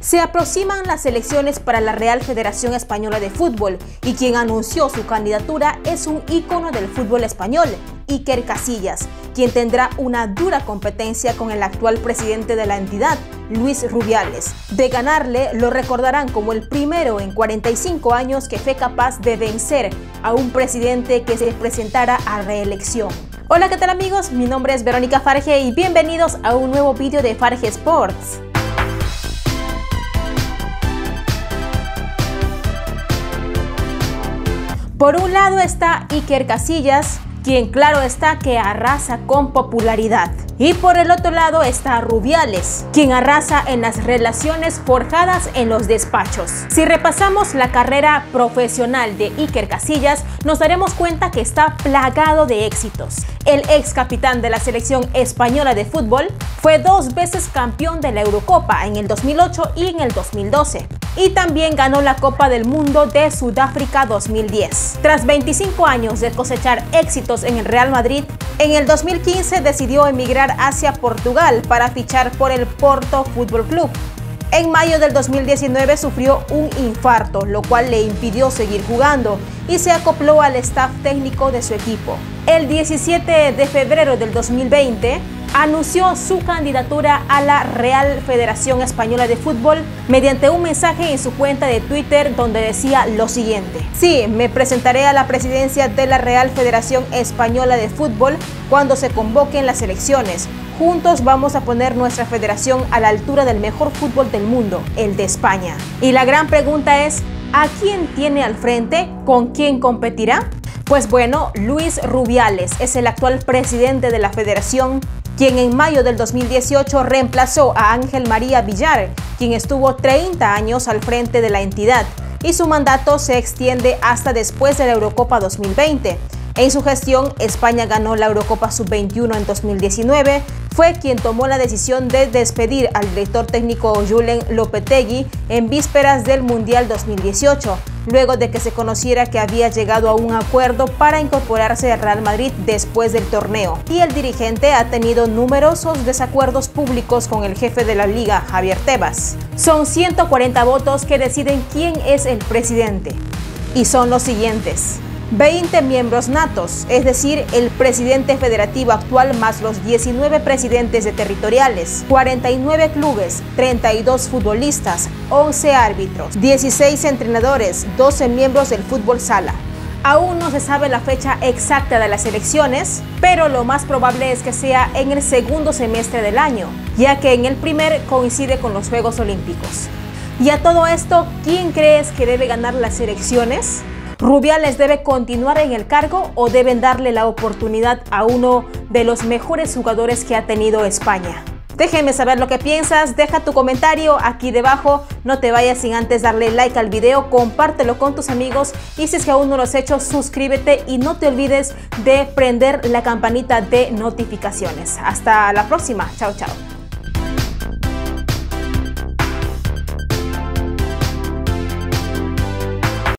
Se aproximan las elecciones para la Real Federación Española de Fútbol y quien anunció su candidatura es un ícono del fútbol español, Iker Casillas, quien tendrá una dura competencia con el actual presidente de la entidad, Luis Rubiales. De ganarle, lo recordarán como el primero en 45 años que fue capaz de vencer a un presidente que se presentara a reelección. Hola, ¿qué tal amigos? Mi nombre es Verónica Farge y bienvenidos a un nuevo vídeo de Farge Sports. Por un lado está Iker Casillas, quien claro está que arrasa con popularidad. Y por el otro lado está Rubiales, quien arrasa en las relaciones forjadas en los despachos. Si repasamos la carrera profesional de Iker Casillas, nos daremos cuenta que está plagado de éxitos. El ex capitán de la selección española de fútbol fue 2 veces campeón de la Eurocopa en el 2008 y en el 2012. Y también ganó la Copa del Mundo de Sudáfrica 2010. Tras 25 años de cosechar éxitos en el Real Madrid, en el 2015 decidió emigrar hacia Portugal para fichar por el Porto Fútbol Club. En mayo del 2019 sufrió un infarto, lo cual le impidió seguir jugando y se acopló al staff técnico de su equipo. El 17 de febrero del 2020 anunció su candidatura a la Real Federación Española de Fútbol mediante un mensaje en su cuenta de Twitter donde decía lo siguiente: sí, me presentaré a la presidencia de la Real Federación Española de Fútbol cuando se convoquen las elecciones. Juntos vamos a poner nuestra federación a la altura del mejor fútbol del mundo, el de España. Y la gran pregunta es, ¿a quién tiene al frente? ¿Con quién competirá? Pues bueno, Luis Rubiales es el actual presidente de la federación, quien en mayo del 2018 reemplazó a Ángel María Villar, quien estuvo 30 años al frente de la entidad, y su mandato se extiende hasta después de la Eurocopa 2020. En su gestión, España ganó la Eurocopa Sub-21 en 2019, fue quien tomó la decisión de despedir al director técnico Julen Lopetegui en vísperas del Mundial 2018, luego de que se conociera que había llegado a un acuerdo para incorporarse al Real Madrid después del torneo. Y el dirigente ha tenido numerosos desacuerdos públicos con el jefe de la liga, Javier Tebas. Son 140 votos que deciden quién es el presidente. Y son los siguientes: 20 miembros natos, es decir, el presidente federativo actual más los 19 presidentes de territoriales, 49 clubes, 32 futbolistas, 11 árbitros, 16 entrenadores, 12 miembros del fútbol sala. Aún no se sabe la fecha exacta de las elecciones, pero lo más probable es que sea en el segundo semestre del año, ya que en el primer coincide con los Juegos Olímpicos. Y a todo esto, ¿quién crees que debe ganar las elecciones? ¿Rubiales debe continuar en el cargo o deben darle la oportunidad a uno de los mejores jugadores que ha tenido España? Déjenme saber lo que piensas, deja tu comentario aquí debajo, no te vayas sin antes darle like al video, compártelo con tus amigos y si es que aún no lo has hecho, suscríbete y no te olvides de prender la campanita de notificaciones. Hasta la próxima, chao chao.